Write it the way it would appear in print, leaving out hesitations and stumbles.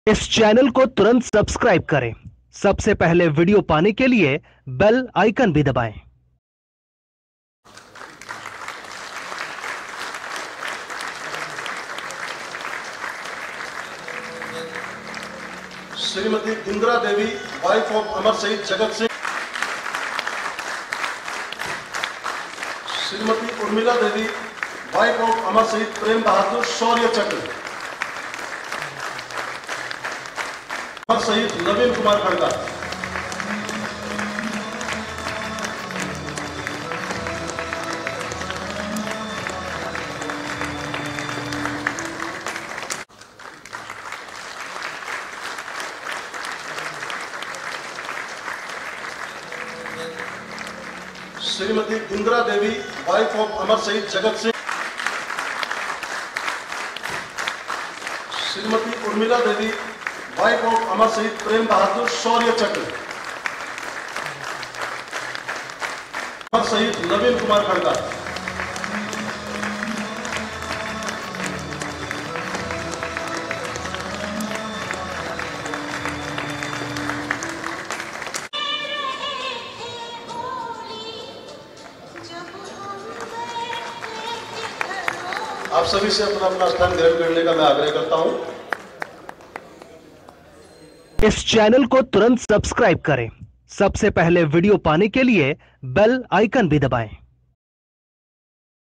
इस चैनल को तुरंत सब्सक्राइब करें। सबसे पहले वीडियो पाने के लिए बेल आइकन भी दबाएं। श्रीमती इंदिरा देवी, वाइफ ऑफ अमर शहीद जगत सिंह। श्रीमती उर्मिला देवी, वाइफ ऑफ अमर शहीद प्रेम बहादुर शौर्य चक्र। अमर शहीद नवीन कुमार खड़का। श्रीमती इंदिरा देवी, वाइफ ऑफ अमर शहीद जगत सिंह। श्रीमती उर्मिला देवी, वाइफ ऑफ अमर शहीद प्रेम बहादुर शौर्य चक्र। अमर शहीद नवीन कुमार खड़का। आप सभी से अपना अपना स्थान ग्रहण करने का मैं आग्रह करता हूं। इस चैनल को तुरंत सब्सक्राइब करें। सबसे पहले वीडियो पाने के लिए बेल आइकन भी दबाएं।